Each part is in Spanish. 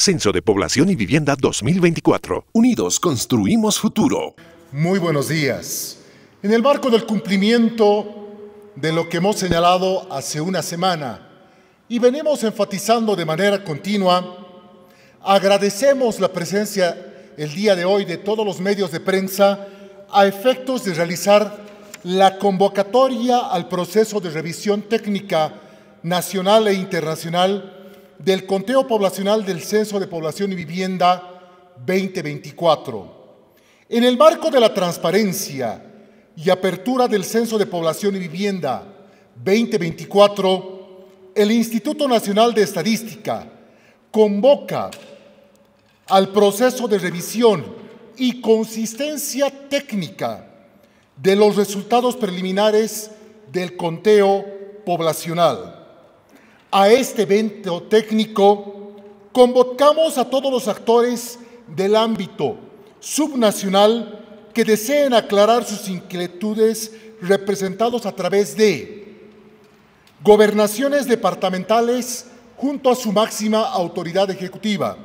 Censo de Población y Vivienda 2024. Unidos construimos futuro. Muy buenos días. En el marco del cumplimiento de lo que hemos señalado hace una semana y venimos enfatizando de manera continua, agradecemos la presencia el día de hoy de todos los medios de prensa a efectos de realizar la convocatoria al proceso de revisión técnica nacional e internacional del conteo poblacional del Censo de Población y Vivienda 2024. En el marco de la transparencia y apertura del Censo de Población y Vivienda 2024, el Instituto Nacional de Estadística convoca al proceso de revisión y consistencia técnica de los resultados preliminares del conteo poblacional. A este evento técnico convocamos a todos los actores del ámbito subnacional que deseen aclarar sus inquietudes representados a través de gobernaciones departamentales junto a su máxima autoridad ejecutiva,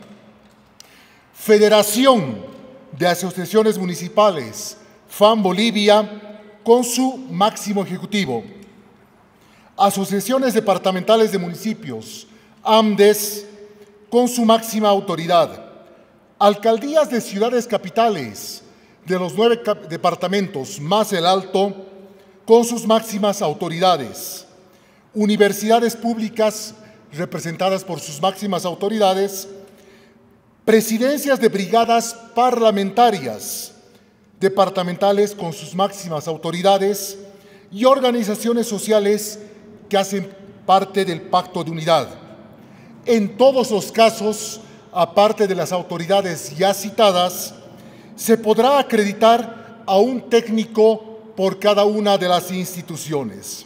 Federación de Asociaciones Municipales, FAM Bolivia, con su máximo ejecutivo, Asociaciones Departamentales de Municipios, AMDES, con su máxima autoridad, alcaldías de ciudades capitales de los 9 departamentos más el Alto, con sus máximas autoridades, universidades públicas representadas por sus máximas autoridades, presidencias de brigadas parlamentarias departamentales con sus máximas autoridades y organizaciones sociales que hacen parte del Pacto de Unidad. En todos los casos, aparte de las autoridades ya citadas, se podrá acreditar a un técnico por cada una de las instituciones.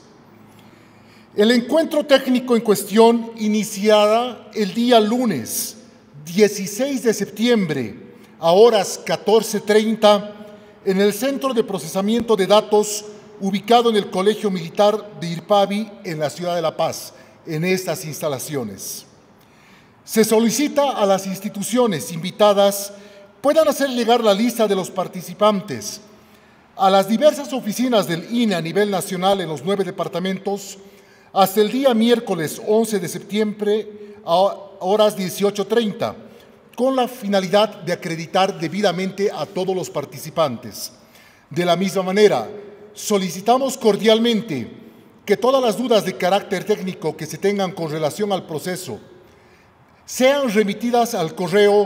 El encuentro técnico en cuestión iniciará el día lunes 16 de septiembre a horas 14:30 en el Centro de Procesamiento de Datos ubicado en el Colegio Militar de Irpavi en la ciudad de La Paz, en estas instalaciones. Se solicita a las instituciones invitadas puedan hacer llegar la lista de los participantes a las diversas oficinas del INE a nivel nacional en los 9 departamentos hasta el día miércoles 11 de septiembre a horas 18:30, con la finalidad de acreditar debidamente a todos los participantes. De la misma manera, solicitamos cordialmente que todas las dudas de carácter técnico que se tengan con relación al proceso sean remitidas al correo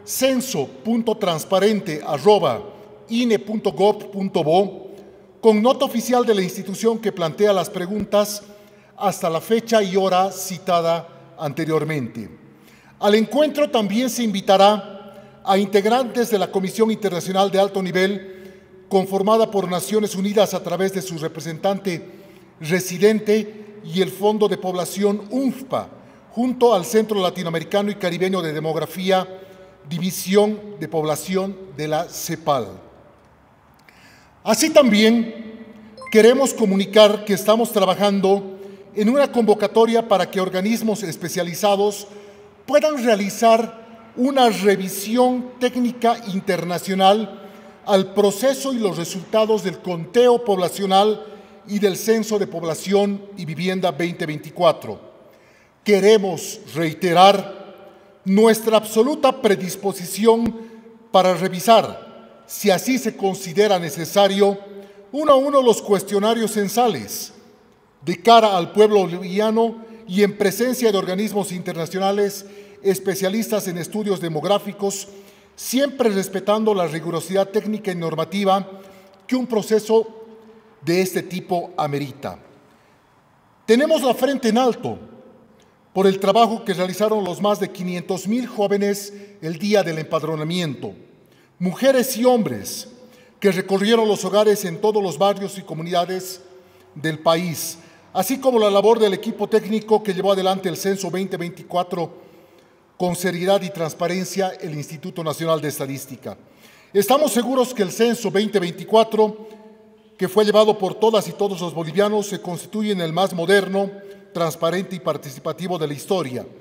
censo.transparente@ine.gov.bo con nota oficial de la institución que plantea las preguntas hasta la fecha y hora citada anteriormente. Al encuentro también se invitará a integrantes de la Comisión Internacional de Alto Nivel conformada por Naciones Unidas a través de su representante residente y el Fondo de Población UNFPA, junto al Centro Latinoamericano y Caribeño de Demografía, División de Población de la CEPAL. Así también queremos comunicar que estamos trabajando en una convocatoria para que organismos especializados puedan realizar una revisión técnica internacional al proceso y los resultados del conteo poblacional y del Censo de Población y Vivienda 2024. Queremos reiterar nuestra absoluta predisposición para revisar, si así se considera necesario, uno a uno los cuestionarios censales de cara al pueblo boliviano y en presencia de organismos internacionales especialistas en estudios demográficos, siempre respetando la rigurosidad técnica y normativa que un proceso de este tipo amerita. Tenemos la frente en alto por el trabajo que realizaron los más de 500,000 jóvenes el día del empadronamiento, mujeres y hombres que recorrieron los hogares en todos los barrios y comunidades del país, así como la labor del equipo técnico que llevó adelante el Censo 2024 con seriedad y transparencia el Instituto Nacional de Estadística. Estamos seguros que el Censo 2024, que fue llevado por todas y todos los bolivianos, se constituye en el más moderno, transparente y participativo de la historia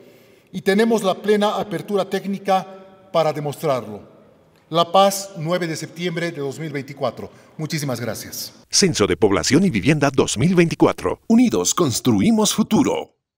y tenemos la plena apertura técnica para demostrarlo. La Paz, 9 de septiembre de 2024. Muchísimas gracias. Censo de Población y Vivienda 2024. Unidos construimos futuro.